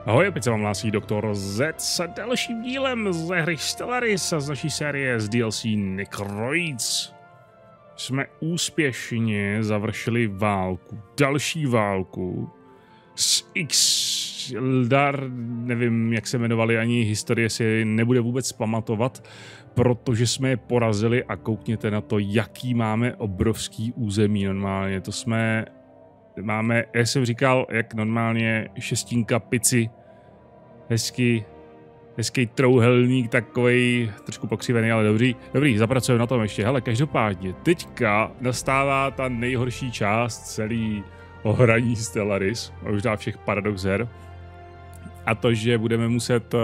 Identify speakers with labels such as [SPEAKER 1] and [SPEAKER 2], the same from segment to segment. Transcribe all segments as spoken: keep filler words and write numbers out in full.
[SPEAKER 1] Ahoj, opět se vám hlásí doktor Z s dalším dílem ze hry Stellaris a z naší série z D L C Necroids. Jsme úspěšně završili válku, další válku s Ixeldar, nevím, jak se jmenovali, ani historie si nebude vůbec pamatovat, protože jsme je porazili a koukněte na to, jaký máme obrovský území normálně. To jsme, máme, jak jsem říkal, jak normálně šestínka pici, hezký, hezký trouhelník, takovej trošku pokřivený, ale dobrý, dobrý, zapracujeme na tom ještě. Hele, každopádně, teďka nastává ta nejhorší část celý ohraní Stellaris, možná všech paradox her, a to, že budeme muset,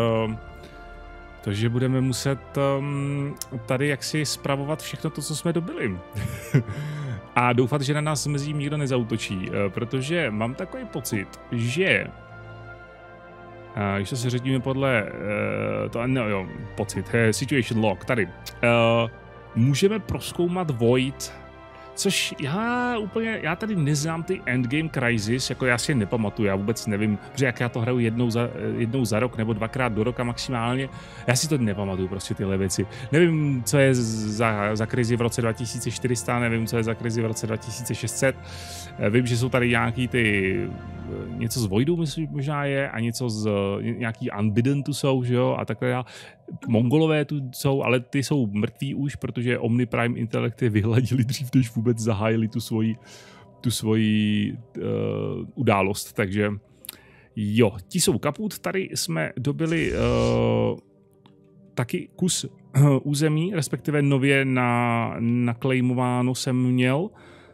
[SPEAKER 1] to, že budeme muset tady jaksi spravovat všechno to, co jsme dobili. A doufat, že na nás mezi nikdo nezautočí, protože mám takový pocit, že Uh, když se řadíme podle, uh, to, no jo, pocit, uh, situation log, tady, uh, můžeme prozkoumat Void, což já úplně, já tady neznám ty Endgame Crisis, jako já si je nepamatuju, já vůbec nevím, protože jak já to hraju jednou za, jednou za rok nebo dvakrát do roka maximálně, já si to nepamatuju prostě tyhle věci. Nevím, co je za, za krizi v roce dva tisíce čtyři sta, nevím, co je za krizi v roce dva tisíce šest set, vím, že jsou tady nějaký ty, něco z Voidu myslím, možná je, a něco z, nějaký Unbidden tu jsou, že jo, a takhle dál. Mongolové tu jsou, ale ty jsou mrtví už, protože Omni Prime Intelekty vyhladili dřív, než vůbec zahájili tu svoji, tu svoji uh, událost, takže jo, ti jsou kaput, tady jsme dobili uh, taky kus uh, území, respektive nově na, naklejmováno jsem měl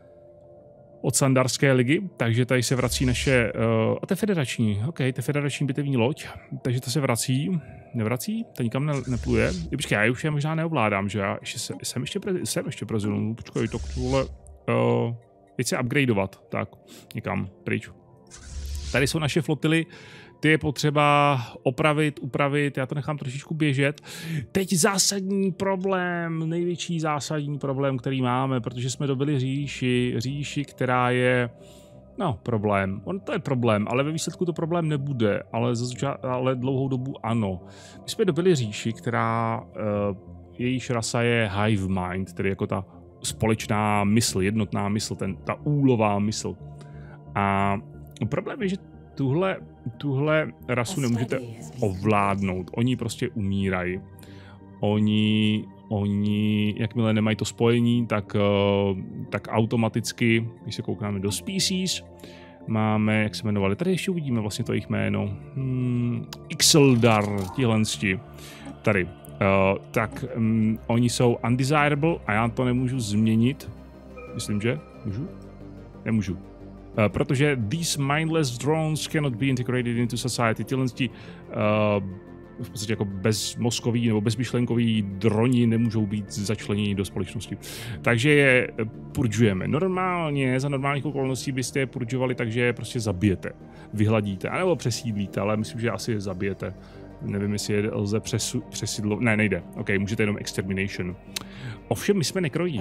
[SPEAKER 1] od Sandarské ligy, takže tady se vrací naše, uh, a to je federační, ok, to je federační bitevní loď, takže to se vrací, nevrací, to nikam ne, nepluje. I počkej, já už je možná neovládám, že já ještě se, jsem ještě, pre, jsem ještě prezident, počkej, to tohle, uh, teď se upgradeovat, tak, někam, pryč. Tady jsou naše flotily, ty je potřeba opravit, upravit, já to nechám trošičku běžet. Teď zásadní problém, největší zásadní problém, který máme, protože jsme dobili říši, říši, která je, no, problém. On to je problém, ale ve výsledku to problém nebude, ale, za, ale dlouhou dobu ano. My jsme dobili říši, která, uh, jejíž rasa je Hive Mind, tedy jako ta společná mysl, jednotná mysl, ten, ta úlová mysl. A problém je, že Tuhle, tuhle rasu nemůžete ovládnout. Oni prostě umírají. Oni, oni, jakmile nemají to spojení, tak, tak automaticky, když se koukáme do species, máme, jak se jmenovali, tady ještě uvidíme vlastně to jejich jméno. Hmm, Ixeldar, tihle tady. Uh, tak um, oni jsou undesirable a já to nemůžu změnit. Myslím, že můžu? Nemůžu. Uh, protože these mindless drones cannot be integrated into society. Tyhle uh, v podstatě jako bezmozkoví nebo bezmyšlenkoví droni nemůžou být začleněni do společnosti. Takže je purgujeme. Normálně, za normálních okolností byste je purgovali, takže je prostě zabijete, vyhladíte, anebo přesídlíte, ale myslím, že asi je zabijete. Nevím, jestli je lze přesu, přesídlo... Ne, nejde. OK, můžete jenom extermination. Ovšem, my jsme nekrojí.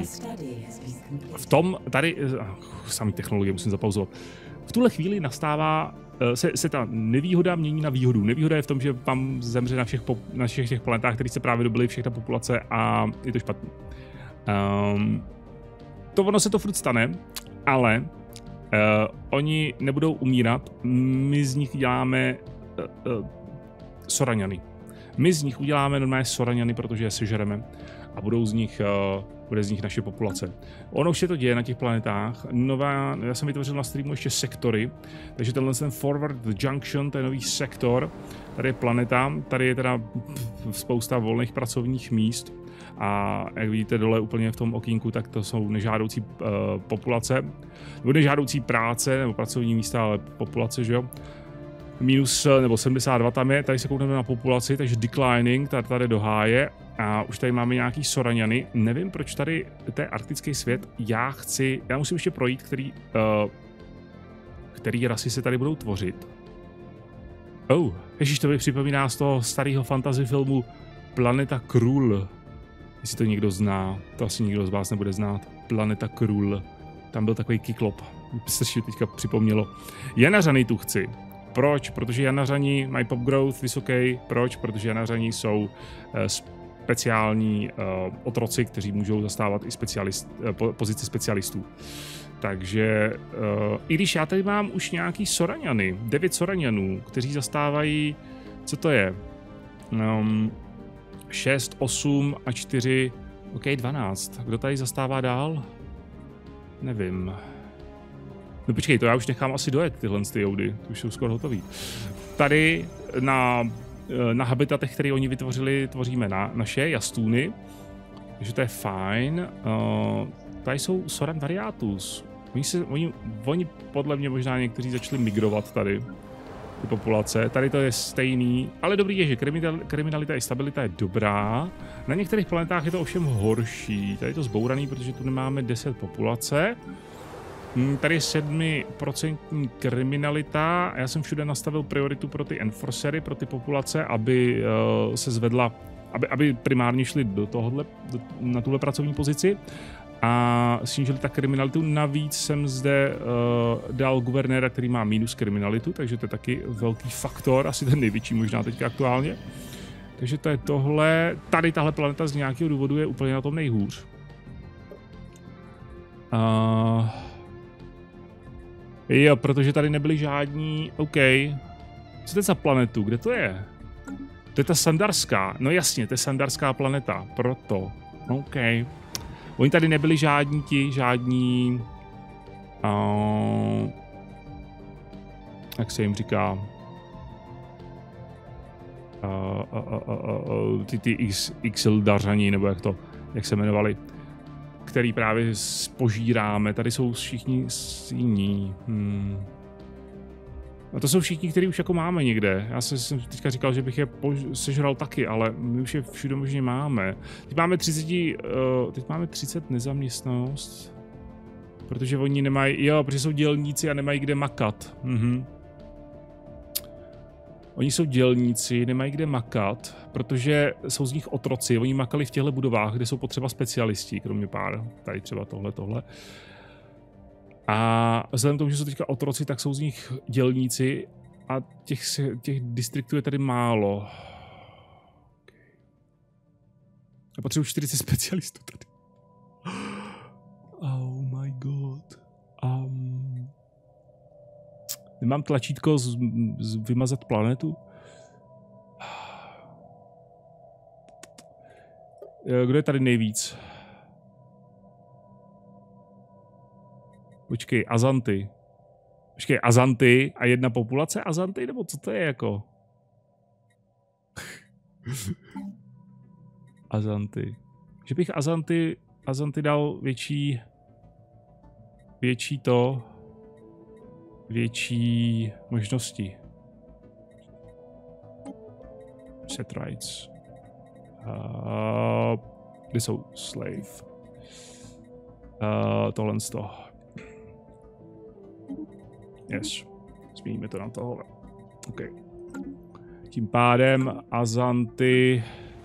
[SPEAKER 1] V tom, tady, samý technologie musím zapauzovat. V tuhle chvíli nastává, se, se ta nevýhoda mění na výhodu. Nevýhoda je v tom, že vám zemře na všech, na všech těch planetách, které se právě dobily, všechna populace a je to špatný. Um, to ono se to furt stane, ale uh, oni nebudou umírat. My z nich děláme uh, uh, Soraňany. My z nich uděláme normálně Soraňany, protože je sežereme a budou z nich, uh, bude z nich naše populace. Ono už se to děje na těch planetách. Nová, já jsem vytvořil na streamu ještě sektory, takže tenhle ten Forward Junction, to je nový sektor. Tady je planeta, tady je teda spousta volných pracovních míst a jak vidíte dole úplně v tom okýnku, tak to jsou nežádoucí uh, populace, nebo nežádoucí práce, nebo pracovní místa, ale populace, že jo. Minus nebo sedmdesát dva tam je, tady se koukneme na populaci, takže declining, tady, tady do háje a už tady máme nějaký Soraňany. Nevím, proč tady, to je arktický svět, já chci, já musím ještě projít, který, uh, který rasy se tady budou tvořit. Oh, ježiš, to mi připomíná z toho starého fantasy filmu Planeta Krul. Jestli to někdo zná, to asi nikdo z vás nebude znát. Planeta Krul, tam byl takový kyklop, strašně teďka připomnělo. Janařany tu chci. Proč? Protože janařani mají pop growth vysoký. Proč? Protože janařani jsou uh, speciální uh, otroci, kteří můžou zastávat i specialist, uh, pozici specialistů. Takže uh, i když já tady mám už nějaký Soraňany, devět Soraňanů, kteří zastávají, co to je? Um, šest, osm a čtyři, ok, dvanáct. Kdo tady zastává dál? Nevím. No počkej, to já už nechám asi dojet tyhle ty joudy, to už jsou skoro hotový. Tady na, na habitatech, které oni vytvořili, tvoříme na, naše jastůny, takže to je fajn. Uh, tady jsou Soran variatus. Oni, se, oni, oni podle mě možná někteří začali migrovat tady, ty populace. Tady to je stejný, ale dobrý je, že kriminalita i stabilita je dobrá. Na některých planetách je to ovšem horší. Tady je to zbouraný, protože tu nemáme deset populace. Tady je sedm procent kriminalita. Já jsem všude nastavil prioritu pro ty enforcery, pro ty populace, aby uh, se zvedla, aby, aby primárně šli do tohohle, do, na tuhle pracovní pozici. A snížili tak kriminalitu. Navíc jsem zde uh, dal guvernéra, který má minus kriminalitu, takže to je taky velký faktor, asi ten největší možná teďka aktuálně. Takže to je tohle. Tady tahle planeta z nějakého důvodu je úplně na tom nejhůř. Uh, jo, protože tady nebyli žádní... OK. Co to je za planetu? Kde to je? To je ta Sandarská. No jasně, to je Sandarská planeta. Proto. OK. Oni tady nebyli žádní ti, žádní... Uh, jak se jim říká? Uh, uh, uh, uh, uh, ty ty X, Xildařani, nebo jak to, jak se jmenovali, který právě spožíráme. Tady jsou všichni jiní. Hmm. A to jsou všichni, který už jako máme někde. Já jsem teďka říkal, že bych je sežral taky, ale my už je všude možně máme. Teď máme třicet, uh, teď máme třicet nezaměstnanost, protože oni nemají, jo, protože jsou dělníci a nemají kde makat. Mhm. Oni jsou dělníci, nemají kde makat, protože jsou z nich otroci. Oni makali v těchto budovách, kde jsou potřeba specialisti, kromě pár. Tady třeba tohle, tohle. A vzhledem k tomu, že jsou teďka otroci, tak jsou z nich dělníci a těch, těch distriktů je tady málo. Já potřebuji čtyřicet specialistů tady. Oh my god. Um, nemám tlačítko z, z vymazat planetu? Kdo je tady nejvíc? Počkej, Azanty. Počkej, Azanty a jedna populace Azanty, nebo co to je jako? Azanty. Že bych Azanty, Azanty dal větší, větší to, větší možnosti. Set rights. Uh, kde jsou slave? Uh, tohle z toho. Yes. Změníme to na tohle. OK. Tím pádem Azanty...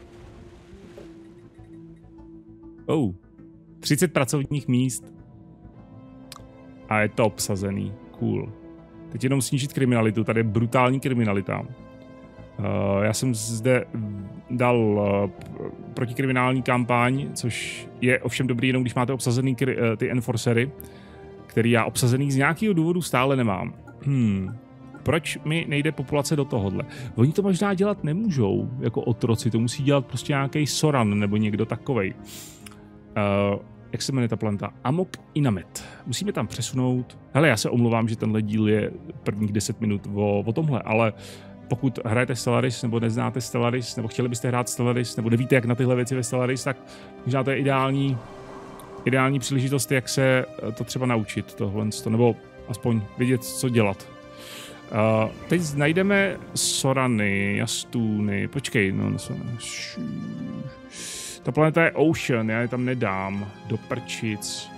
[SPEAKER 1] Oh. třicet pracovních míst. A je to obsazený. Cool. Teď jenom snížit kriminalitu. Tady je brutální kriminalita. Uh, já jsem zde dal uh, protikriminální kampaň, což je ovšem dobrý jenom, když máte obsazený uh, ty enforcery, který já obsazený z nějakého důvodu stále nemám. Hmm. Proč mi nejde populace do tohohle? Oni to možná dělat nemůžou, jako otroci, to musí dělat prostě nějaký Soran nebo někdo takovej. Uh, jak se jmenuje ta planeta? Amok Inamet. Musíme tam přesunout. Hele, já se omlouvám, že tenhle díl je prvních deset minut o, o tomhle, ale pokud hrajete Stellaris nebo neznáte Stellaris, nebo chtěli byste hrát Stellaris, nebo nevíte, jak na tyhle věci ve Stellaris, tak možná to je ideální ideální příležitost, jak se to třeba naučit, tohle, nebo aspoň vědět, co dělat. Uh, teď najdeme Sorany, Jastůny, počkej, no, ta planeta je Ocean, já je tam nedám, do prčic.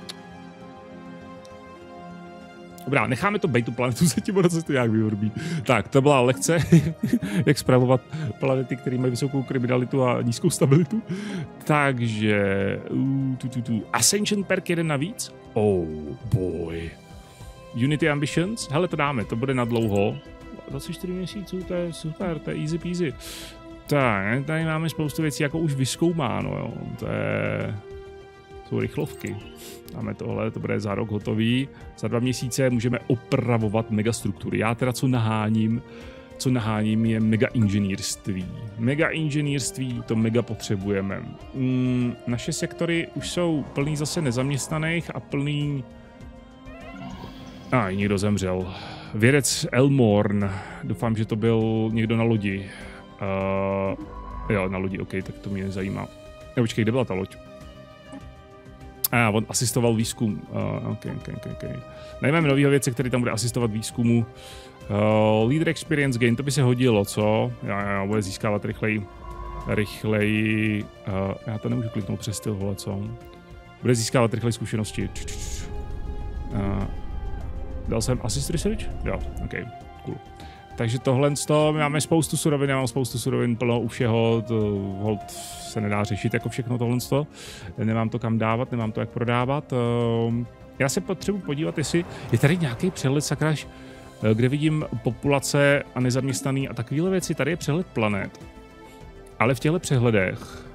[SPEAKER 1] Dobrá, necháme to bejt tu planetu, zatím ono se to nějak vyhorbí. Tak, to byla lekce, jak spravovat planety, které mají vysokou kriminalitu a nízkou stabilitu. Takže, uh, tu, tu, tu. Ascension perk jeden navíc? Oh boy. Unity Ambitions? Hele, to dáme, to bude na dlouho. dvacet čtyři měsíců, to je super, to je easy peasy. Tak, tady máme spoustu věcí jako už vyzkoumáno, jo. To je... jsou rychlovky. Máme tohle, to bude za rok hotový. Za dva měsíce můžeme opravovat megastruktury. Já teda co naháním, co naháním je mega inženýrství. Mega inženýrství, to mega potřebujeme. Mm, naše sektory už jsou plný zase nezaměstnaných a plný... A, ah, někdo zemřel. Vědec Elmorn. Doufám, že to byl někdo na lodi. Uh, jo, na lodi, ok, tak to mě nezajímá. Jo, počkej, kde byla ta loď? A ah, on asistoval výzkum. Uh, ok, ok, ok, ok. Najmeme novýho vědce, který tam bude asistovat výzkumu. Uh, leader experience gain, to by se hodilo, co? Já, já bude získávat rychleji. Rychleji. Uh, já to nemůžu kliknout přes styl, vole, co? Bude získávat rychleji zkušenosti. Uh, dal jsem assist research? Jo, ok, cool. Takže tohle z toho, my máme spoustu surovin, já mám spoustu surovin plno u všeho, to hold se nedá řešit jako všechno tohle z toho. Nemám to kam dávat, nemám to jak prodávat. Já se potřebuji podívat, jestli je tady nějaký přehled, sakráž, kde vidím populace a nezaměstnaný a takovéhle věci. Tady je přehled planet, ale v těchto přehledech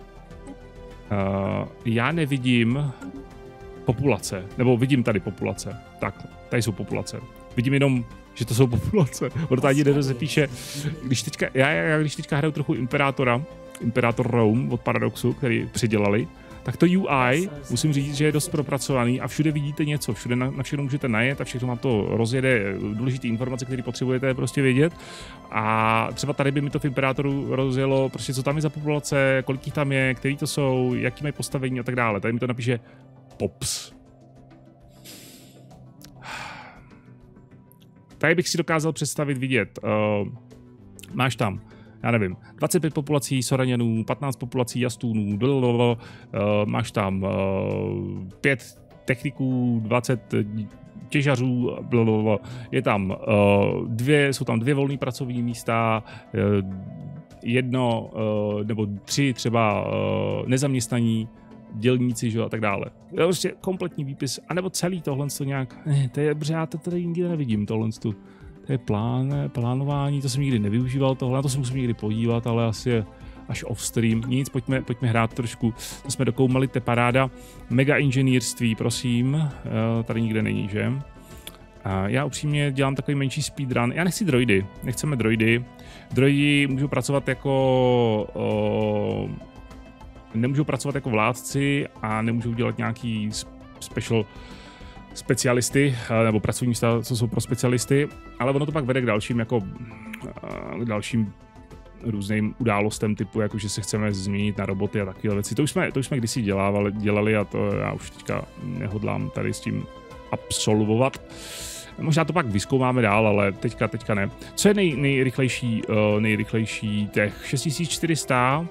[SPEAKER 1] já nevidím populace, nebo vidím tady populace. Tak, tady jsou populace. Vidím jenom, že to jsou populace. Ono tady nerozepíše. Když teďka, já, já když teďka hraju trochu Imperátora, Imperátor Rome od Paradoxu, který předělali, tak to U I, musím říct, že je dost propracovaný a všude vidíte něco, všude na, na všechno můžete najet a všechno vám to rozjede důležité informace, které potřebujete prostě vědět. A třeba tady by mi to v Imperátoru rozjelo, prostě co tam je za populace, kolik jich tam je, který to jsou, jaký mají postavení a tak dále. Tady mi to napíše Pops. Tady bych si dokázal představit vidět. Uh, máš tam, já nevím, dvacet pět populací Soraněnů, patnáct populací Jastůnů, blablabla, uh, máš tam uh, pět techniků, dvacet těžařů, blablabla. Je tam uh, dvě, jsou tam dvě volné pracovní místa, uh, jedno uh, nebo tři třeba uh, nezaměstnaní dělníci, že, a tak dále. Je prostě kompletní výpis, anebo celý tohle to nějak, ne, to je, protože já to tady nikdy nevidím, tohle to. To je plán, plánování, to jsem nikdy nevyužíval tohle, na to se musím někdy podívat, ale asi je až off-stream. Nic, pojďme, pojďme hrát trošku, to jsme dokoumali, to je paráda. Mega inženýrství, prosím, tady nikde není, že? A já upřímně dělám takový menší speedrun, já nechci droidy, nechceme droidy. Droidi můžou pracovat jako... O, nemůžou pracovat jako vládci a nemůžou dělat nějaký special specialisty, nebo pracovní místa, co jsou pro specialisty, ale ono to pak vede k dalším, jako, k dalším různým událostem typu, jako že se chceme změnit na roboty a takové věci. To už jsme, to už jsme kdysi dělávali, dělali a to já už teďka nehodlám tady s tím absolvovat. Možná to pak vyzkoumáme dál, ale teďka, teďka ne. Co je nej, nejrychlejší, nejrychlejší těch šest tisíc čtyři sta?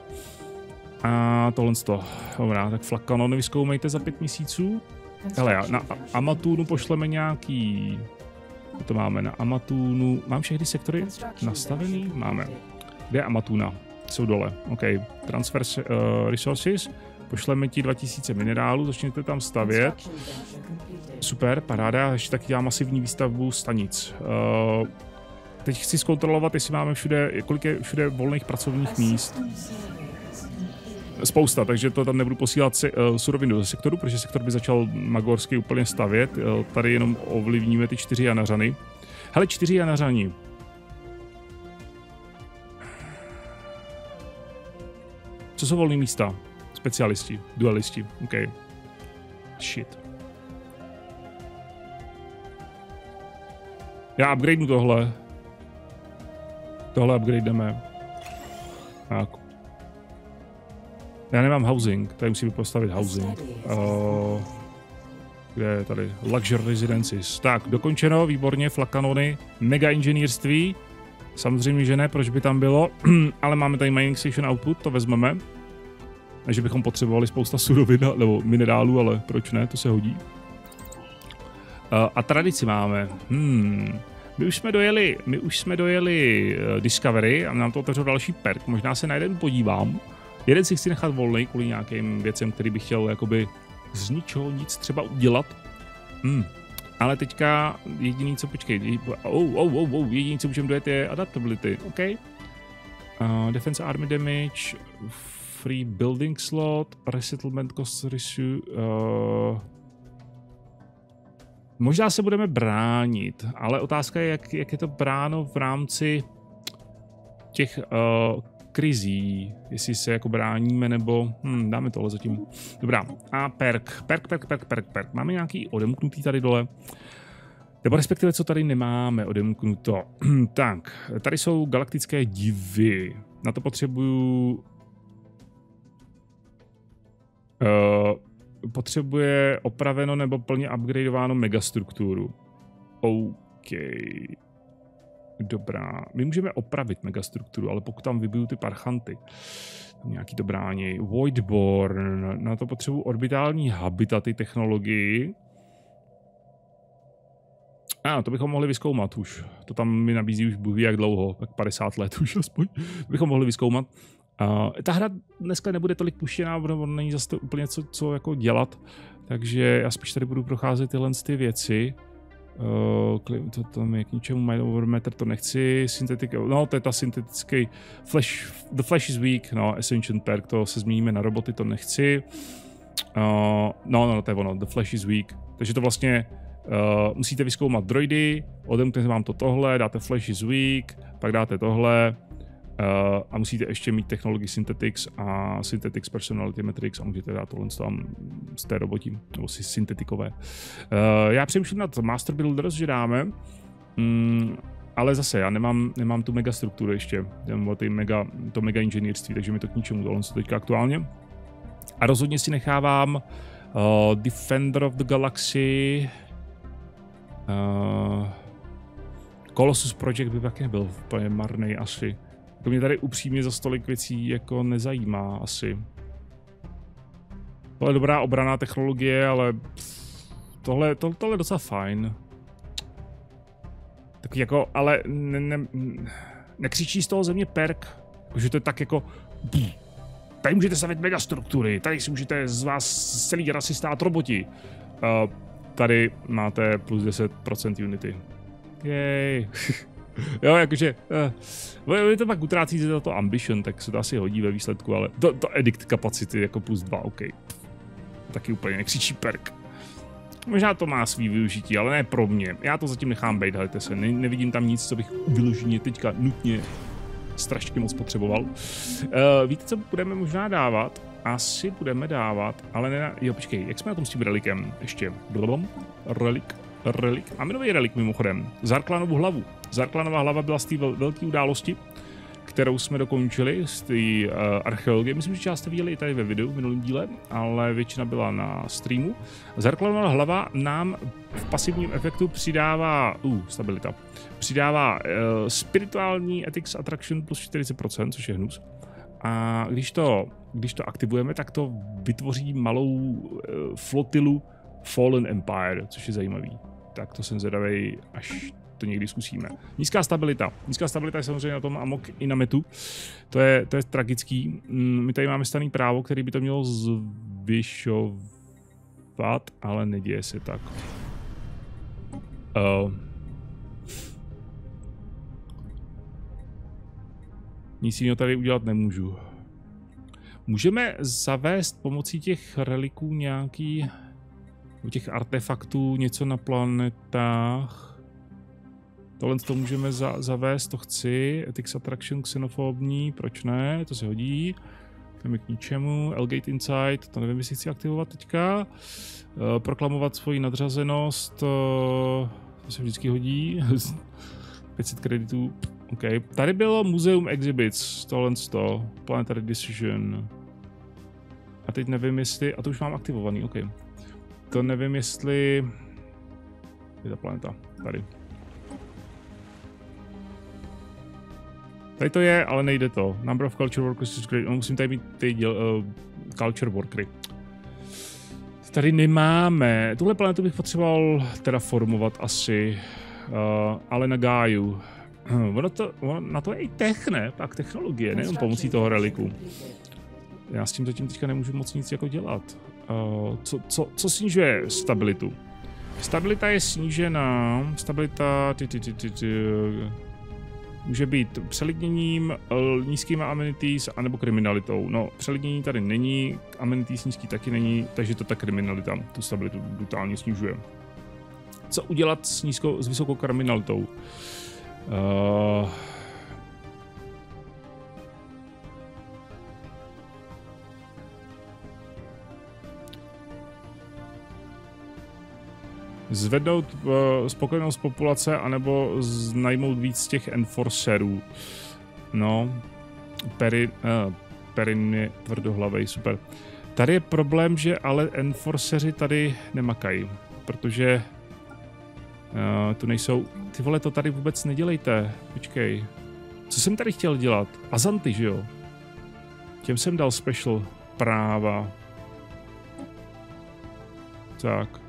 [SPEAKER 1] A tohle z toho. Dobrá, tak flak kanony vyzkoumejte za pět měsíců. Hele, na Amatunu pošleme nějaký... Co to máme na Amatunu? Mám všechny sektory nastavený? Máme. Kde je Amatuna? Jsou dole. OK. Transfer uh, resources. Pošleme ti dva tisíce minerálů, začněte tam stavět. Super, paráda. Ještě taky dělám masivní výstavbu stanic. Uh, teď chci zkontrolovat, jestli máme všude, kolik je všude volných pracovních míst. Spousta, takže to tam nebudu posílat se, uh, surovinu do sektoru, protože sektor by začal magorsky úplně stavět. Uh, tady jenom ovlivníme ty čtyři janařany. Hele, čtyři janařani. Co jsou volné místa? Specialisti, dualisti, OK. Shit. Já upgradenu tohle. Tohle upgrademe. Tak. Já nemám housing, tady musíme postavit housing. Uh, kde je tady? Luxury residences. Tak, dokončeno, výborně, flakanony, mega inženýrství. Samozřejmě, že ne, proč by tam bylo, ale máme tady mining station output, to vezmeme. Ne, že bychom potřebovali spousta surovin nebo minerálů, ale proč ne, to se hodí. Uh, a tradici máme. Hmm. My už jsme dojeli, my už jsme dojeli uh, Discovery a nám to otevřelo další perk, možná se na jeden podívám. Jeden si chci nechat volný kvůli nějakým věcem, který bych chtěl jakoby z ničeho nic třeba udělat. Hmm. Ale teďka jediný, co počkej, oh, oh, oh, oh, jediný, co můžeme dojet, je adaptability, OK. Uh, defense army damage, free building slot, resettlement cost ratio, uh, možná se budeme bránit, ale otázka je, jak, jak je to bráno v rámci těch uh, krizí, jestli se jako bráníme, nebo hm, dáme tohle zatím. Dobrá, a perk, perk, perk, perk, perk, perk. Máme nějaký odemknutý tady dole, nebo respektive co tady nemáme odemknuto. Tak, tady jsou galaktické divy, na to potřebuju uh, potřebuje opraveno nebo plně upgradeováno megastrukturu. OK. Dobrá. My můžeme opravit megastrukturu, ale pokud tam vybiju ty parchanty, tam nějaký to brání. Voidborn, na to potřebuji orbitální habitaty technologii. A ah, to bychom mohli vyzkoumat už. To tam mi nabízí už bůh ví jak dlouho, tak padesát let už aspoň. To bychom mohli vyzkoumat. Uh, ta hra dneska nebude tolik puštěná, protože není zase to úplně co, co jako dělat, takže já spíš tady budu procházet tyhle ty věci. Uh, to tam je k ničemu, Mind over Matter to nechci, synthetic, no to je ta syntetický Flash, the Flash is weak, no Ascension perk, to se zmíníme na roboty, to nechci. Uh, no, no, to je ono, the Flash is weak, takže to vlastně uh, musíte vyzkoumat droidy, odemknete vám to tohle, dáte Flash is weak, pak dáte tohle. Uh, a musíte ještě mít technologii Synthetics a Synthetics Personality Metrics a můžete dát tohle tam z té robotí, nebo si syntetikové. Uh, já přemýšlím nad Master Builders, že dáme, mm, ale zase já nemám, nemám tu mega strukturu ještě, nebo ty mega, to mega inženýrství, takže mi to k ničemu tohle teďka aktuálně. A rozhodně si nechávám uh, Defender of the Galaxy, uh, Colossus Project by taky nebyl úplně marnej asi. To mě tady upřímně za stolik věcí jako nezajímá asi. To je dobrá obranná technologie, ale tohle, to, tohle je docela fajn. Tak jako, ale ne, ne, nekřičí z toho země perk, že to je tak jako tady můžete stavit megastruktury, tady si můžete z vás celý rasy stát roboti. Uh, tady máte plus deset procent unity. Jej. Jo, jakože, uh, vy to pak utrácíte za to ambition, tak se to asi hodí ve výsledku, ale to, to edict kapacity jako plus dva, OK. Taky úplně nekřičí perk. Možná to má svý využití, ale ne pro mě. Já to zatím nechám bejt, hejte se, ne, nevidím tam nic, co bych vyloženě teďka nutně strašně moc potřeboval. Uh, víte, co budeme možná dávat? Asi budeme dávat, ale ne, jo, počkej, jak jsme na tom s tím relikem? Ještě, blablabla, relik, relik, máme nový relik mimochodem, Zarklanovu hlavu. Zarklanova hlava byla z té vel velké události, kterou jsme dokončili z té uh, archeologie. Myslím, že část jste viděli i tady ve videu v minulém díle, ale většina byla na streamu. Zarklanova hlava nám v pasivním efektu přidává, uh, stabilita, přidává uh, spirituální ethics attraction plus čtyřicet procent, což je hnus. A když to, když to aktivujeme, tak to vytvoří malou uh, flotilu Fallen Empire, což je zajímavý. Tak to jsem zvědavej, až to někdy zkusíme. Nízká stabilita. Nízká stabilita je samozřejmě na tom amok i na metu. To je, to je tragický. My tady máme stanný právo, který by to mělo zvyšovat, ale neděje se tak. Uh. Nic jiného tady udělat nemůžu. Můžeme zavést pomocí těch reliků nějaký, těch artefaktů něco na planetách. Tohle to můžeme za zavést, to chci. Ethics Attraction, xenofobní, proč ne, to se hodí. Jdeme k ničemu. Elgate Insight, to nevím, jestli chci aktivovat teďka. Uh, proklamovat svoji nadřazenost, uh, to se vždycky hodí. pět set kreditů, OK. Tady bylo Museum Exhibits, tohle to, Planetary Decision. A teď nevím, jestli, a to už mám aktivovaný, OK. To nevím, jestli, je ta planeta, tady. Tady to je, ale nejde to. Number of culture workers is great. No, musím tady mít ty děl, uh, culture workery. Tady nemáme. Tuhle planetu bych potřeboval terraformovat asi, uh, ale na Gáju. Ono to, ono, na to je i tech, ne? Pak technologie, nejenom pomocí toho reliku. Já s tím zatím teďka nemůžu moc nic jako dělat. Uh, co, co, co snižuje stabilitu? Stabilita je snížená. Stabilita ty, ty, ty, ty, ty, může být přelidněním, nízkýma amenities, anebo kriminalitou. No, přelidnění tady není, amenities nízký taky není, takže to ta kriminalita tu stabilitu brutálně snižuje. Co udělat s, nízkou, s vysokou kriminalitou? Uh... Zvednout uh, spokojenost populace, anebo najmout víc těch enforcerů. No, Perin, uh, Perin je tvrdohlavej, super. Tady je problém, že ale enforceři tady nemakají, protože uh, tu nejsou... Ty vole, to tady vůbec nedělejte. Počkej. Co jsem tady chtěl dělat? Azanty, že jo? Těm jsem dal special práva. Tak.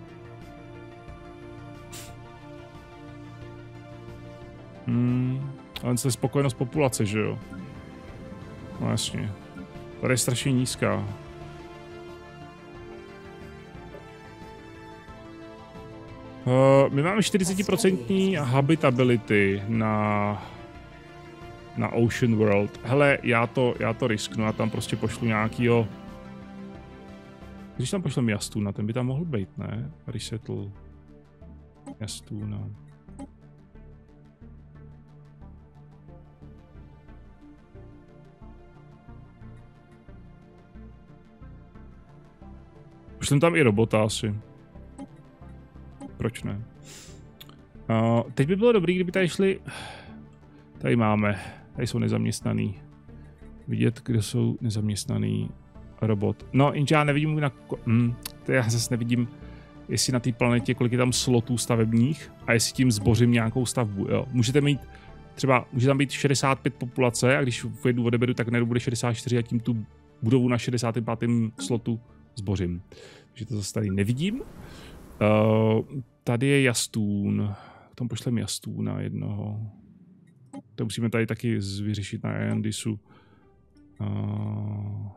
[SPEAKER 1] Hmm, ale to je spokojenost populace, že jo? No jasně. Tady je strašně nízká. Uh, my máme čtyřicet procent habitability na na Ocean World. Hele, já to, já to risknu, já tam prostě pošlu nějakýho... Když tam pošlem Jastuna, ten by tam mohl být, ne? Resettle. Jastuna. Pošlem tam i robota asi. Proč ne? Uh, teď by bylo dobrý, kdyby tady šli... Tady máme. Tady jsou nezaměstnaný. Vidět, kde jsou nezaměstnaný robot. No, jenže já nevidím na... Hmm, to já zase nevidím, jestli na té planetě, kolik je tam slotů stavebních a jestli tím zbořím nějakou stavbu, jo. Můžete mít třeba, může tam být šedesát pět populace a když v jednu odeberu, tak najednou bude šedesát čtyři a tím tu budovu na šedesátém pátém slotu zbořím. Takže to zase tady nevidím. Uh, tady je Jastún. Tam pošlem Jastúna jednoho. To musíme tady taky vyřešit na Ayandisu. Uh...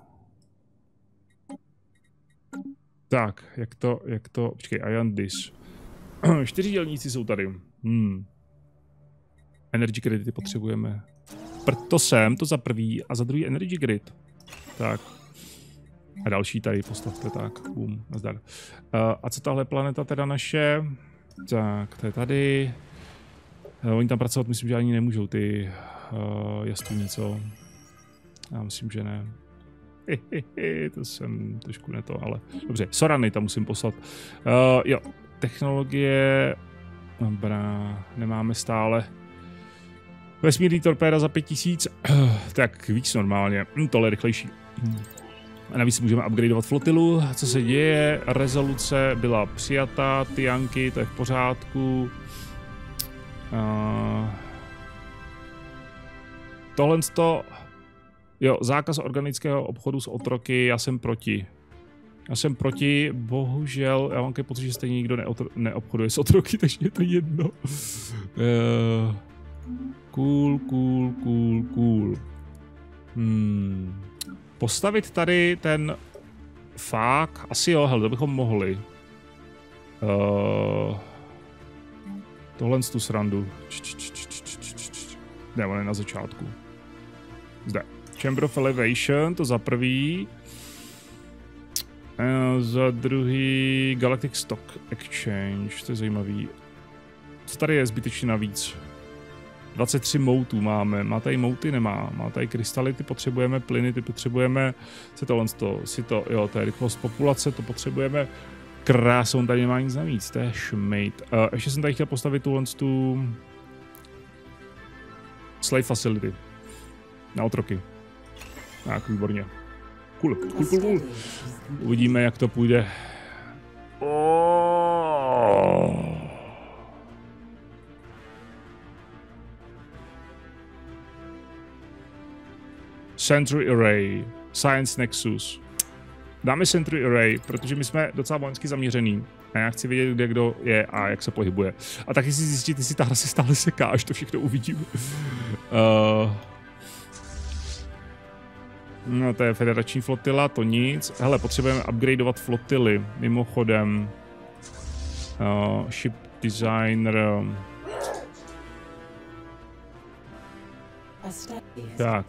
[SPEAKER 1] Tak, jak to, jak to, počkej, Ayandis. Čtyři dělníci jsou tady. Hmm. Energy kredity potřebujeme. Proto sem, to za prvý, a za druhý energy grid. Tak. A další tady postavte, tak, boom, nazdar. Uh, a co tahle planeta teda naše? Tak, to je tady. Uh, oni tam pracovat, myslím, že ani nemůžou, ty uh, Jastůni, co? Já myslím, že ne. To jsem trošku ne to, ale dobře, Sorany tam musím poslat. Uh, jo, technologie, dobrá, nemáme stále. Vesmírný torpéda za pět tisíc, tak víc normálně, tohle je rychlejší. A navíc můžeme upgradeovat flotilu. Co se děje? Rezoluce byla přijata, Tianky, to je v pořádku. Uh, tohle to... Jo, zákaz organického obchodu s otroky, já jsem proti. Já jsem proti, bohužel, já mám takový pocit, že stejně nikdo neobchoduje s otroky, takže je to jedno. Uh, cool, cool, cool, cool. Hmm. Postavit tady ten fák, asi jo, hele, to bychom mohli. Uh, tohle z tu srandu. Ne, on je na začátku. Zde. Chamber of Elevation, to za prvý. Uh, za druhý Galactic Stock Exchange, to je zajímavý. Co tady je zbytečně navíc? dvacet tři moutů máme, má tady mouty, nemá, má tady krystaly, ty potřebujeme, plyny, ty potřebujeme, co tohle to, si to, jo, to je rychlost populace, to potřebujeme, krásou, tady nemá nic navíc, to je šmejt. Uh, ještě jsem tady chtěl postavit tuhle tu slave facility na otroky. Tak, výborně. Cool, cool, cool, cool. Uvidíme, jak to půjde. Oh. Century Array, Science Nexus. Dáme Century Array, protože my jsme docela vojensky zaměřený. A já chci vědět, kde kdo je a jak se pohybuje. A taky si zjistit, jestli ta hra se stále seká, až to všechno uvidím. uh... No, to je federační flotila, to nic. Hele, potřebujeme upgradeovat flotily, mimochodem. Uh, ship designer. Tak.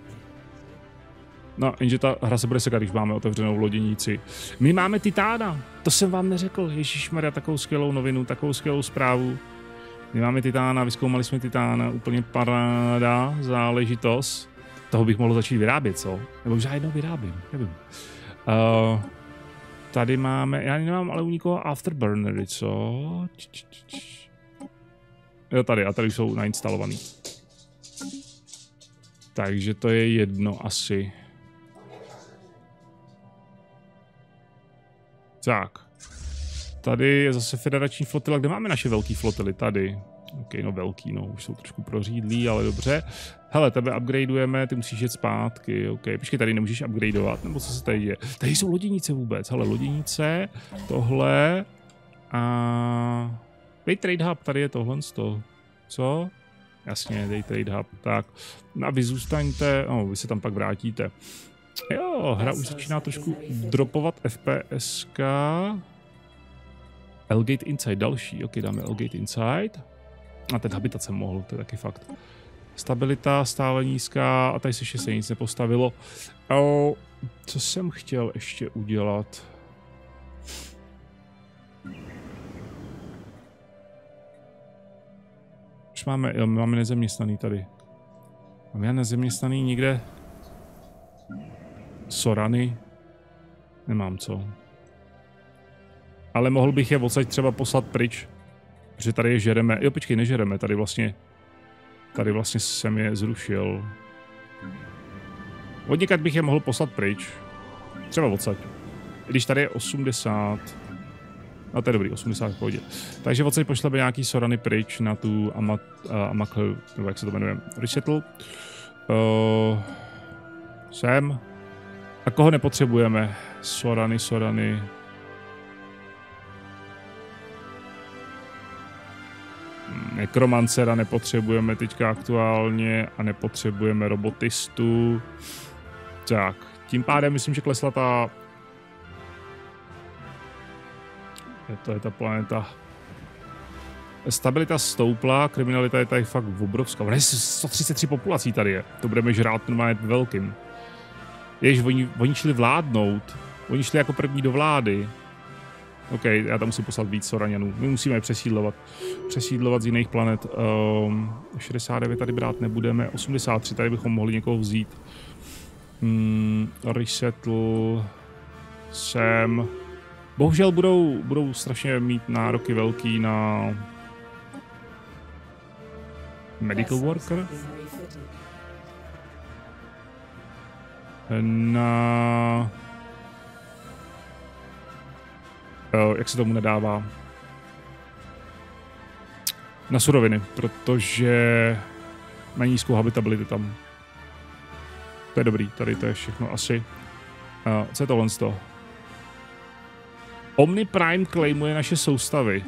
[SPEAKER 1] No, jenže ta hra se bude sekat, když máme otevřenou loděnici. My máme Titána. To jsem vám neřekl. Ježišmarja, takovou skvělou novinu, takovou skvělou zprávu. My máme Titána, vyzkoumali jsme Titána, úplně paráda záležitost. Toho bych mohl začít vyrábět, co? Nebo už já jednou vyrábím, nevím. Uh, tady máme, já nemám ale u nikoho afterburnery, co? Č, č, č. Jo, tady, a tady jsou nainstalovaný. Takže to je jedno asi. Tak. Tady je zase federační flotila. Kde máme naše velké flotily? Tady. OK, no velký, no, už jsou trošku prořídlí, ale dobře. Hele, tebe upgradeujeme, ty musíš jet zpátky, OK. Počkej, tady nemůžeš upgradeovat, nebo co se tady děje? Tady jsou loděnice vůbec, hele, loděnice, tohle a... Dej trade hub, tady je tohle z toho. Co? Jasně, dej trade hub, tak. No a vy zůstaňte, no, vy se tam pak vrátíte. Jo, hra už začíná trošku dropovat FPSka. L-Gate Inside další, ok, dáme L-Gate Inside. A ten habitat jsem mohl, to je taky fakt. Stabilita stále nízká a tady se ještě se nic nepostavilo. O, co jsem chtěl ještě udělat? Už máme, jo, my máme nezaměstnaný tady. Máme nezaměstnaný někde? Sorany? Nemám co. Ale mohl bych je odsaď třeba poslat pryč. Protože tady je žereme. Jo, počkej, nežereme. Tady vlastně... Tady vlastně jsem je zrušil. Odněkud bych je mohl poslat pryč. Třeba odsaď. Když tady je osmdesát. No to je dobrý, osmdesát v pohodě. Takže odsaď pošleme nějaký sorany pryč na tu Amak... Uh, Amakl... Nebo jak se to jmenuje? Resettle. Uh, sem. A koho nepotřebujeme? Sorany, sorany... Nekromancera nepotřebujeme teďka aktuálně a nepotřebujeme robotistu. Tak, tím pádem myslím, že klesla ta... To je ta planeta. Stabilita stoupla, kriminalita je tady fakt obrovská. Ona je sto třicet tři populací tady je. To budeme žrát normálně velkým. Jež, oni, oni šli vládnout. Oni šli jako první do vlády. OK, já tam musím poslat víc Soraňanů. My musíme je přesídlovat. Přesídlovat z jiných planet. Um, šedesát devět tady brát nebudeme. osmdesát tři tady bychom mohli někoho vzít. Hmm, resettle. Sem. Bohužel budou, budou strašně mít nároky velký na... Medical worker? Na... Jak se tomu nedává? Na suroviny, protože mají nízkou habitability tam. To je dobrý, tady to je všechno asi. Uh, co je tohle z toho? Omni Prime claimuje naše soustavy.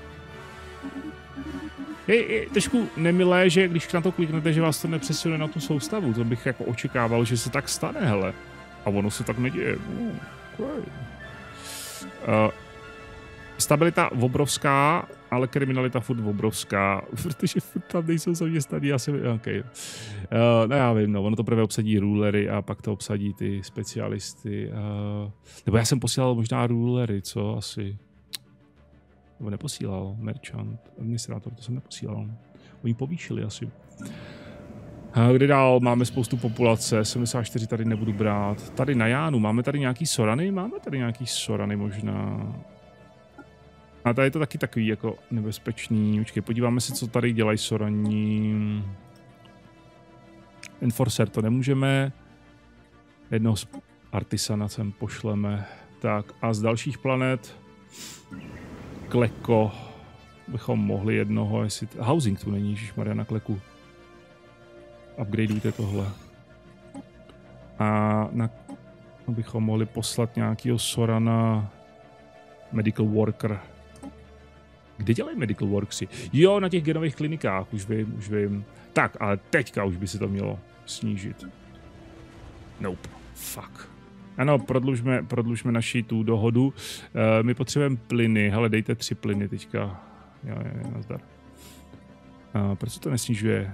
[SPEAKER 1] Je, je trošku nemilé, že když na to kliknete, že vás to nepřesune na tu soustavu. To bych jako očekával, že se tak stane, hele. A ono se tak neděje. Uh, okay. uh, Stabilita obrovská, ale kriminalita furt obrovská, protože furt tam nejsou zaměstnaný, asi, okay. uh, no já vím, no, ono to prvé obsadí rulery a pak to obsadí ty specialisty, uh, nebo já jsem posílal možná rulery, co asi, nebo neposílal, merchant, administrátor, to jsem neposílal, oni povýšili asi. Uh, kde dál? Máme spoustu populace, sedmdesát čtyři tady nebudu brát, tady na Jánu, máme tady nějaký Sorany? Máme tady nějaký Sorany možná. A tady je to taky takový jako nebezpečný. Počkej, podíváme se, co tady dělají Sorani. Enforcer to nemůžeme. Jednoho z Artisana sem pošleme. Tak a z dalších planet Kleko bychom mohli jednoho, jestli... Housing tu není, ježišmarja, na Kleku. Upgradeujte tohle. A na... bychom mohli poslat nějakýho Sorana Medical Worker. Kde dělají medical worksy? Jo, na těch genových klinikách, už vím, už vím. Tak, ale teďka už by se to mělo snížit. Nope, fuck. Ano, prodlužme, prodlužme naši tu dohodu. Uh, my potřebujeme plyny. Hele, dejte tři plyny teďka. Jo, jo, nazdar. Uh, proč se to nesnižuje?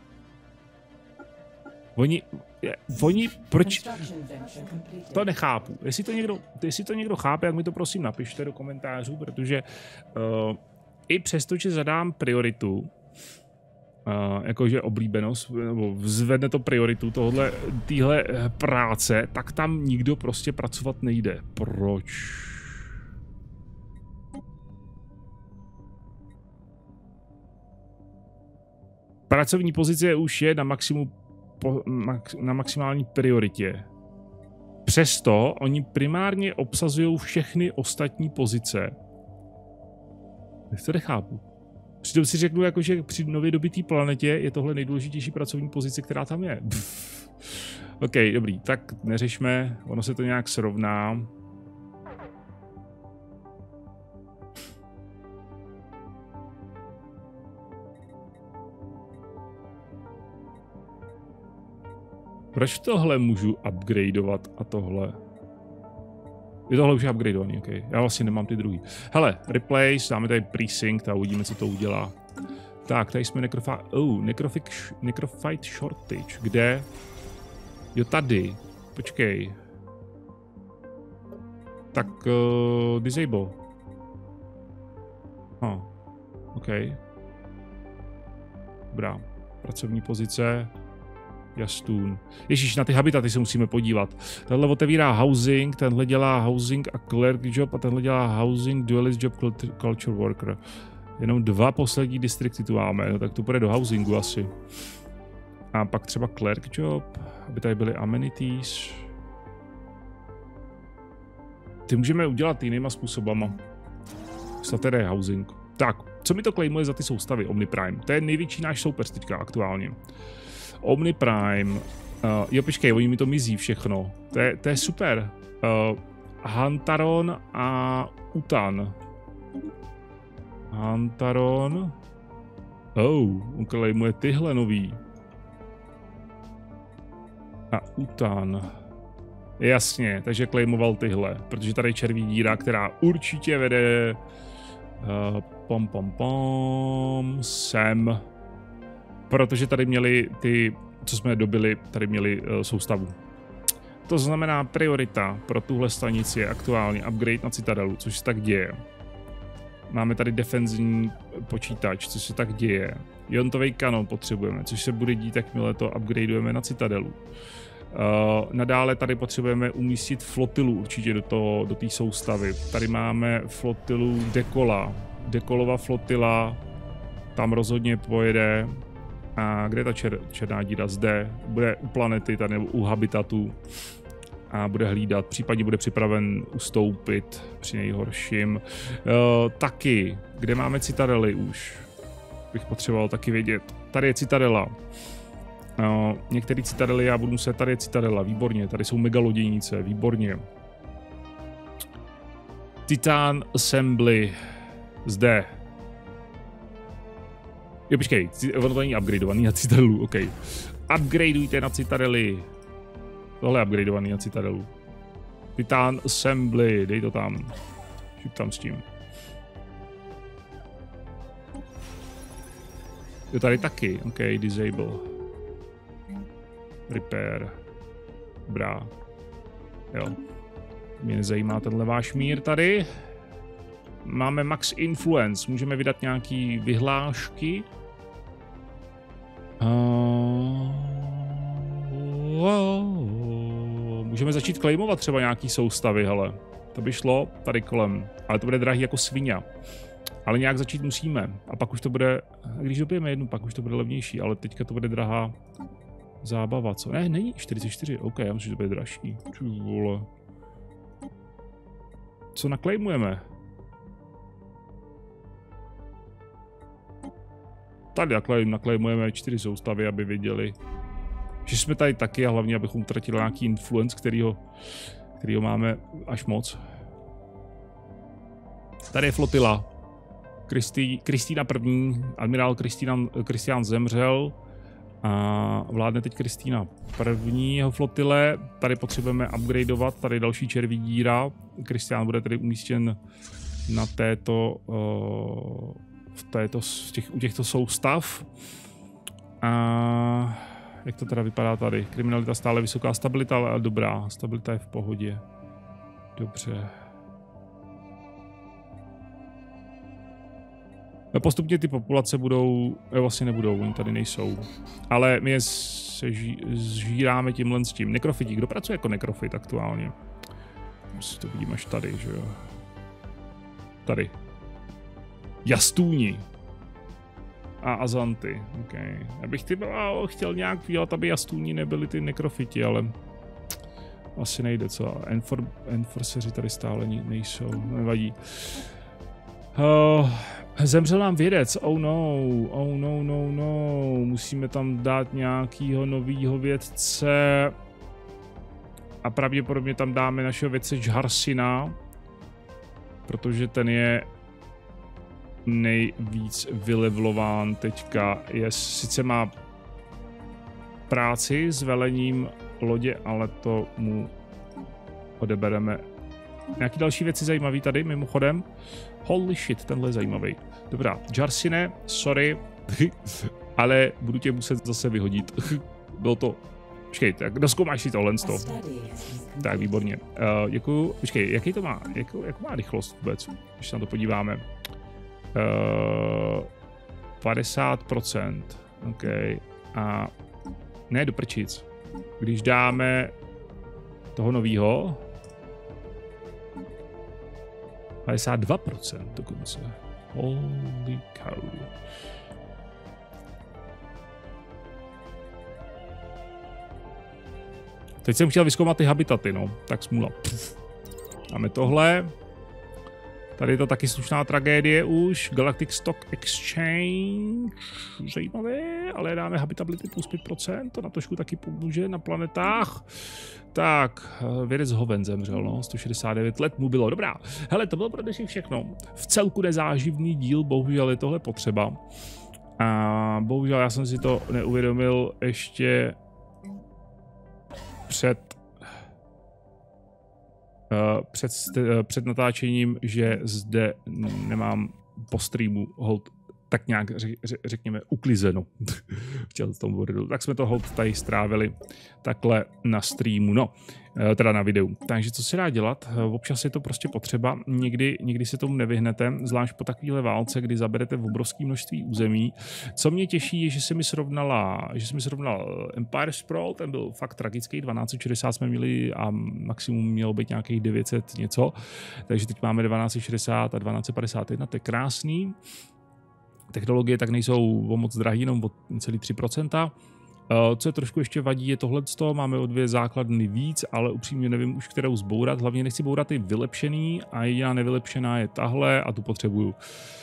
[SPEAKER 1] Oni, je, oni, proč? To nechápu. Jestli to, někdo, jestli to někdo chápe, jak mi to prosím napište do komentářů, protože uh, i přesto, že zadám prioritu, uh, jakože oblíbenost, nebo zvedne to prioritu tohle, téhle práce, tak tam nikdo prostě pracovat nejde. Proč? Pracovní pozice už je na maximum Po, max, na maximální prioritě. Přesto oni primárně obsazují všechny ostatní pozice. To nechápu. Přitom si řeknu, jako, že při nově dobitý planetě je tohle nejdůležitější pracovní pozice, která tam je. Pff. OK, dobrý, tak neřešme, ono se to nějak srovná. Proč tohle můžu upgradeovat a tohle? Je tohle už upgradeovaný, ok. Já vlastně nemám ty druhý. Hele, replace, dáme tady precinct a uvidíme, co to udělá. Tak, tady jsme necrofi... Oh, necrofic... necrophyte shortage. Kde? Jo, tady. Počkej. Tak, uh, disable. Oh, ok. Dobrá. Pracovní pozice. Jastůn. Ježíš, na ty habitaty se musíme podívat. Tenhle otevírá housing, tenhle dělá housing a clerk job a tenhle dělá housing, dualist job, culture worker. Jenom dva poslední distrikty tu máme, no tak to půjde do housingu asi. A pak třeba clerk job, aby tady byly amenities. Ty můžeme udělat jinýma způsobama. Tady je housing. Tak, co mi to claimuje za ty soustavy Omniprime? To je největší náš soupeř teďka aktuálně. Omniprime. Uh, jo, počkej, oni mi to mizí všechno. To je, to je super. Uh, Hantaron a Utan. Hantaron. Oh, on claimuje tyhle nový. A Utan. Jasně, takže claimoval tyhle, protože tady je červí díra, která určitě vede uh, pom pom pom sem. Protože tady měli ty, co jsme dobili, tady měli uh, soustavu. To znamená priorita pro tuhle stanici je aktuálně upgrade na Citadelu, což se tak děje. Máme tady defenzivní počítač, což se tak děje. Iontový kanon potřebujeme, což se bude dít, jakmile to upgradeujeme na Citadelu. Uh, nadále tady potřebujeme umístit flotilu určitě do toho, do té soustavy. Tady máme flotilu Dekola. Dekolova flotila tam rozhodně pojede. A kde je ta čer, černá díra? Zde. Bude u planety, tady nebo u habitatu. A bude hlídat, případně bude připraven ustoupit při nejhorším. Uh, taky, kde máme citadely už? Bych potřeboval taky vědět. Tady je citadela. Uh, některé citadely já budu muset, tady je citadela, výborně, tady jsou megalodějnice, výborně. Titan Assembly, zde. Jo, počkej, ono to není upgradeovaný na citadelu, ok. Upgradeujte na citadely. Tohle je upgradeovaný na citadelu. Titan Assembly, dej to tam. Šup tam s tím. Jo, tady taky, ok, disable. Repair. Dobrá. Jo. Mě nezajímá tenhle váš mír tady. Máme max influence. Můžeme vydat nějaký vyhlášky. Uh... Můžeme začít claimovat třeba nějaký soustavy, hele. To by šlo tady kolem. Ale to bude drahý jako svině. Ale nějak začít musíme. A pak už to bude, když dobijeme jednu, pak už to bude levnější. Ale teďka to bude drahá zábava, co? Ne, není čtyřicet čtyři, ok, já myslím, že to bude dražší. Ču, vole. Co naklejmujeme? Tady naklejmujeme čtyři soustavy, aby věděli, že jsme tady taky a hlavně, abychom utratili nějaký influence, kterýho, kterýho máme až moc. Tady je flotila. Kristý, Kristýna první, admirál Kristián zemřel A vládne teď Kristýna prvního flotile. Tady potřebujeme upgradeovat, tady další červí díra. Kristián bude tedy umístěn na této, uh, v této, v těch, u těchto soustav. A jak to teda vypadá tady? Kriminalita stále vysoká, stabilita ale dobrá. Stabilita je v pohodě. Dobře. Postupně ty populace budou, vlastně nebudou, oni tady nejsou. Ale my je zžíráme tímhle s tím. Nekrofiti, kdo pracuje jako nekrofit aktuálně? Si to vidím až tady, že jo. Tady. Jastůni. A Azanty, ok. Já bych ty byla, chtěl nějak dělat, aby Jastůni nebyli ty nekrofiti, ale asi nejde, co? Enfor, enforceři tady stále nejsou, nevadí. Uh, zemřel nám vědec, oh no, oh no, no, no, musíme tam dát nějakýho novýho vědce a pravděpodobně tam dáme našeho vědce Jarsina, protože ten je nejvíc vylevlován teďka. Je, sice má práci s velením lodě, ale to mu odebereme. Nějaký další věci zajímavý tady mimochodem? Holy shit, tenhle je zajímavý. Dobrá, Jarsine, sorry, ale budu tě muset zase vyhodit. Bylo to... Počkej, tak dozkoumáš si tohle z toho. Tak, výborně. Uh, děkuju. Počkej, jaký to má? Jakou, jakou má rychlost vůbec? Když se na to podíváme. Uh, padesát procent. OK. A ne do prčic. Když dáme toho novýho, padesát dva procent dokonce. Holy cow. Teď jsem chtěl vyzkoumat ty habitaty, no. Tak smůla. Pff. Dáme tohle. Tady je to taky slušná tragédie už. Galactic Stock Exchange. Zajímavé, ale dáme habitability plus pět procent. To na trošku taky pomůže na planetách. Tak, vědec Hoven zemřel, no. sto šedesát devět let mu bylo. Dobrá. Hele, to bylo pro dnešní všechno. V celku nezáživný díl, bohužel je tohle potřeba. A bohužel já jsem si to neuvědomil ještě před Uh, před, uh, před natáčením, že zde nemám po streamu hold tak nějak řek, řekněme uklizeno. Chtěl tomu vodu. Tak jsme to hold tady strávili takhle na streamu, no, uh, teda na videu. Takže co se dá dělat? Uh, občas je to prostě potřeba. Někdy, někdy se tomu nevyhnete, zvlášť po takovéhle válce, kdy zaberete v obrovské množství území. Co mě těší, je, že se mi srovnala, že se mi srovnal Empire Sprawl, ten byl fakt tragický, dvanáct šedesát jsme měli a maximum mělo být nějakých devět set něco, takže teď máme dvanáct šedesát a dvanáct padesát jedna, to je krásný. Technologie tak nejsou o moc drahý, jenom o celý tři procenta. Co je trošku ještě vadí, je tohleto, máme o dvě základny víc, ale upřímně nevím už, kterou zbourat. Hlavně nechci bourat ty vylepšený a jediná nevylepšená je tahle a tu potřebuju.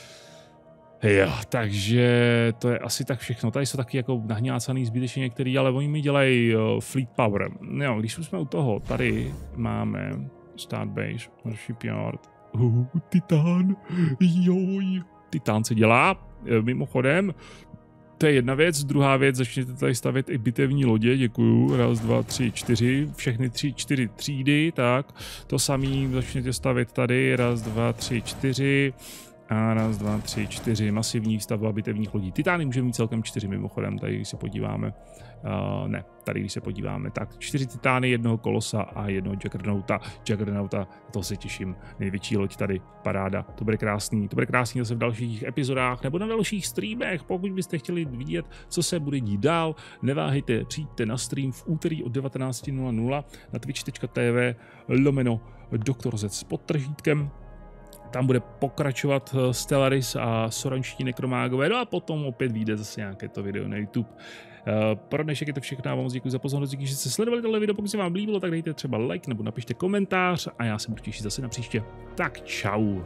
[SPEAKER 1] Jo, takže to je asi tak všechno. Tady jsou taky jako nahňácaný zbytečně některý, ale oni mi dělají uh, fleet power. Jo, když jsme u toho, tady máme start base, shipyard, uh, Titán, joj, Titán se dělá, mimochodem. To je jedna věc, druhá věc, začněte tady stavět i bitevní lodě, děkuju, raz, dva, tři, čtyři, všechny tři, čtyři třídy, tak, to samý začněte stavět tady, raz, dva, tři, čtyři, a raz, dva, tři, čtyři, masivní stavba bitevních lodí. Titány můžeme mít celkem čtyři mimochodem, tady když se podíváme, uh, ne, tady když se podíváme, tak čtyři titány, jednoho kolosa a jednoho Juggernauta. Juggernauta, to se těším, největší loď tady, paráda, to bude krásný, to bude krásný zase v dalších epizodách nebo na dalších streamech, pokud byste chtěli vidět, co se bude dít dál, neváhejte, přijďte na stream v úterý od devatenáct nula nula na twitch tečka tv lomeno doktor Z s podtržítkem. Tam bude pokračovat Stellaris a soranští nekromágové, no a potom opět vyjde zase nějaké to video na YouTube. Pro dnešek je to všechno, vám moc děkuji za pozornost, díky, že jste sledovali tohle video, pokud se vám líbilo, tak dejte třeba like nebo napište komentář a já se budu těšit zase na příště. Tak čau.